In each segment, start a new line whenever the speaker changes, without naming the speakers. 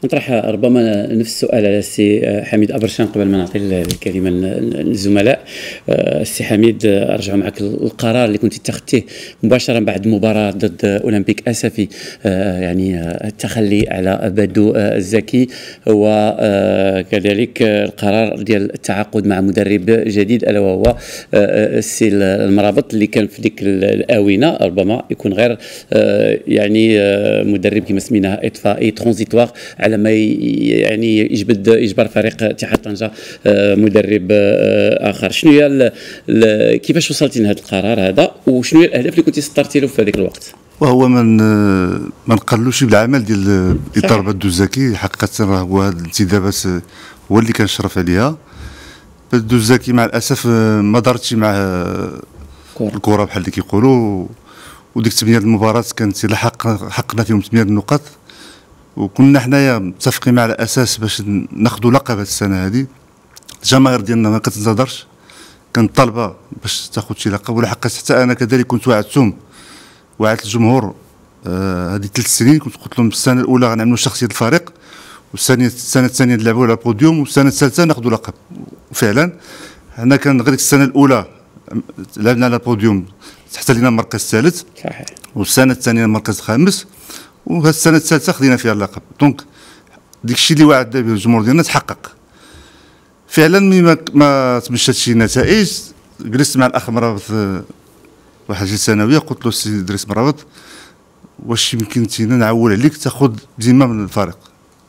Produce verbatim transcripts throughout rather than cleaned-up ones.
نطرح ربما نفس السؤال على السي حميد أبرشان قبل ما نعطي الكلمة للزملاء. السي حميد، أرجع معك القرار اللي كنت اتخذته مباشرة بعد مباراة ضد أولمبيك أسفي، يعني التخلي على بدو الزكي، وكذلك القرار ديال التعاقد مع مدرب جديد ألا وهو السي المرابط، اللي كان في ديك الآونة ربما يكون غير يعني مدرب كما سميناها إطفائي ترانزيتوار على ما يعني يجبد يجبر فريق اتحاد طنجة مدرب اخر. شنو هي كيفاش وصلتي لهذا القرار هذا، وشنو هي الاهداف اللي كنتي سطرتي له في هذاك الوقت؟
وهو من ما نقلوش بالعمل ديال اطار بدو الزكي. حقيقه راه هو هذه الانتدابات هو اللي كنشرف عليها. بدو الزكي مع الاسف ما دارتش مع الكره بحال اللي كيقولوا، وديك ثمانيه المباراه كانت حق حقنا فيهم ثمانيه النقاط، وكنا حنايا متفقين مع الاساس باش ناخذوا لقب هذه السنه هذه. الجماهير ديالنا ما كتنتظرش، كانت طالبه باش تاخذ شي لقب، ولحقت حتى انا كذلك كنت وعدتهم، وعدت الجمهور هذه آه ثلاث سنين. كنت قلت لهم السنه الاولى غنعملوا شخصيه الفريق، والثانيه السنه الثانيه نلعبوا على البوديوم، والسنه الثالثه ناخذوا لقب. وفعلا حنا كان غير السنه الاولى لعبنا على البوديوم حتى لينا المركز الثالث، صحيح، والسنه الثانيه المركز الخامس، وهذه السنه الثالثه خدينا فيها اللقب. دونك ديك الشيء اللي وعدنا به الجمهور ديالنا تحقق فعلا. مما ما تمشات شي نتائج، جلست مع الاخ مرابط واحد الجلسه سنويه، قلت له السي ادريس مرابط، واش يمكن تينا نعول عليك تاخذ ذمه من الفريق؟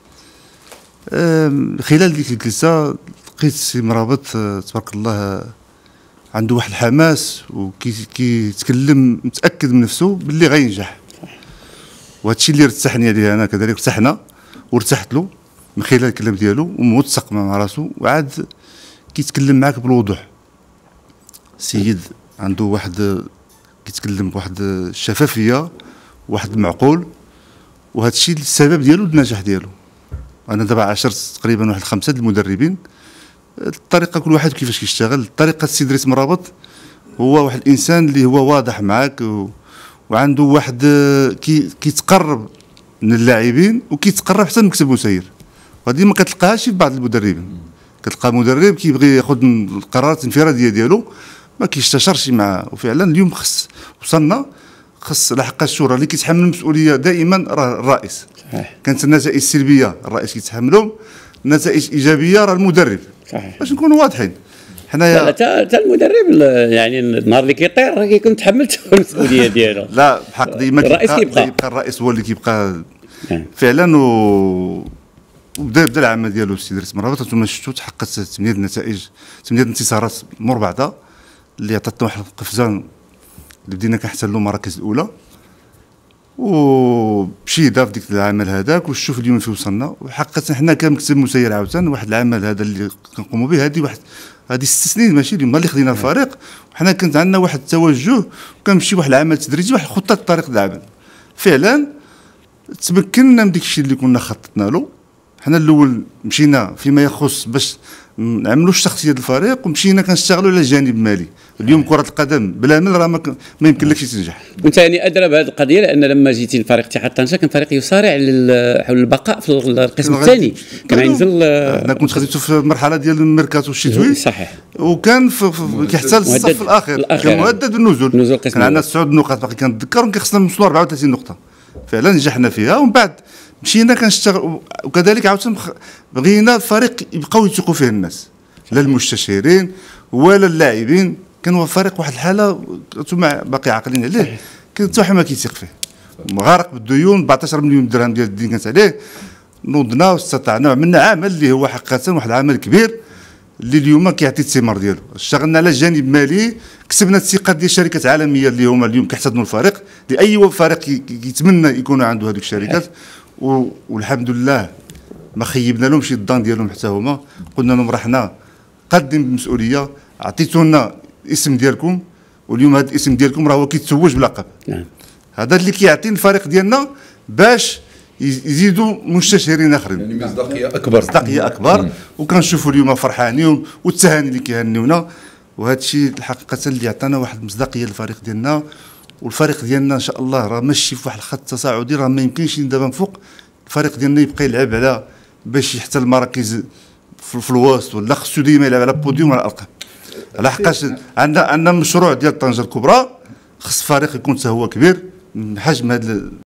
خلال ديك الجلسه لقيت السي مرابط تبارك الله عنده واحد الحماس، وكيتكلم متاكد من نفسه باللي غينجح، وهذا الشيء اللي ارتحني عليه انا كذلك. ارتحنا وارتحت له من خلال الكلام ديالو، وموثق مع راسو، وعاد كيتكلم معاك بالوضوح. سيد عنده واحد كيتكلم بواحد الشفافيه، واحد المعقول، وهذا الشيء السبب ديالو النجاح ديالو. انا دابا عاشرت تقريبا واحد خمسه د المدربين، الطريقه كل واحد كيفاش كيشتغل. طريقه السي ادريس مرابط هو واحد الانسان اللي هو واضح معاك، و... وعنده واحد كي كيتقرب من اللاعبين، وكيتقرب حتى من مكتب مسير، وهذه ما كتلقاهاش في بعض المدربين. كتلقى مدرب كيبغي ياخذ القرارات الانفراديه ديالو، ما كيستشارش معاه. وفعلا اليوم خص وصلنا، خص لحق الشورى اللي كيتحمل المسؤوليه دائما راه الرئيس. صحيح. كانت النتائج السلبيه الرئيس كيتحملهم، النتائج الايجابيه راه المدرب. صحيح. باش نكونوا واضحين حنايا.
لا حتى المدرب يعني النهار اللي كيطير راه كيكون تحملت المسؤوليه ديالو.
لا بحق ديما
الرئيس كيبقى
يبقى الرئيس هو اللي كيبقى فعلا. و وبدا بدا العمل ديالو السي ادريس مرابط. انتم شفتوا تحققت ثمانيه النتائج، ثمانيه انتصارات مور بعضها، اللي عطاتنا واحد القفزه اللي بدينا كنحتلوا المراكز الاولى، وبشيده في ديك العمل هذاك. وشوف اليوم فين وصلنا. وحقيقه حنا كمكتب مسير عاوتاني واحد العمل هذا اللي كنقوموا به، هذه واحد هذه ست سنين ماشي اليوم اللي خدينا الفريق، وحنا كانت عندنا واحد التوجه، وكنمشي واحد العمل تدريجي، واحد خطه طريق العمل. فعلا تمكنا من ديك الشيء اللي كنا خططنا له. حنا الاول مشينا فيما يخص باش نعملوا الشخصيه ديال الفريق، ومشينا كنشتغلوا على الجانب المالي. اليوم كره القدم بلا مال راه ما, ما يمكنلكش تنجح.
وانت يعني ادرى بهذه القضيه، لان لما جيتي لفريق اتحاد طنجه كان فريق يصارع حول البقاء في القسم الثاني، كان ينزل.
انا كنت خديته في المرحله ديال الميركاتو الشتوي،
صحيح،
وكان كيحتل الصف الاخير، كان مهدد بالنزول. كان عندنا تسعة نقاط باقي كنتذكر، وكيخصنا نوصلوا أربعة وثلاثين نقطه. فعلا نجحنا فيها، ومن بعد مشينا كنشتغل. وكذلك عاوتاني بغينا الفريق يبقاو يثقوا فيه الناس، لا المستشارين ولا اللاعبين. كان هو فريق واحد الحاله انتم باقي عاقلين عليه، كان حتى واحد ما كيثيق فيه، مغارق بالديون. أربعطاش مليون درهم ديال الدين كانت عليه. نوضنا واستطعنا وعملنا عمل اللي هو حقيقه واحد العمل كبير، اللي اليوم كيعطي الثمار ديالو. اشتغلنا على الجانب المالي، كسبنا الثقه ديال شركات عالميه اللي هما اليوم كيحتضنوا الفريق، لاي فريق كيتمنى يكون عنده هذوك الشركات. والحمد لله ما خيبنا لهمش الظن ديالهم حتى هما. قلنا لهم راه حنا قادين بالمسؤوليه، عطيتونا الاسم ديالكم، واليوم هذا الاسم ديالكم راه هو كيتزوج بلقب. نعم. هذا اللي كيعطي الفريق ديالنا باش يزيدوا مستشارين اخرين،
يعني مصداقيه اكبر
مصداقيه اكبر. وكنشوفوا اليوم فرحانين، والتهاني اللي كيهنيونا، وهذا الشيء الحقيقه اللي عطانا واحد المصداقيه للفريق ديالنا. والفريق ديالنا ان شاء الله راه ماشي في واحد الخط تصاعدي، راه ما يمكنش دابا من فوق الفريق ديالنا يبقى يلعب على باش حتى المراكز في, في الوسط، ولا خصو ديما يلعب على بوديوم وعلى الارقام. على حقاش عندنا عندنا مشروع ديال طنجة الكبرى، خص فريق يكون حتى هو كبير من حجم هذا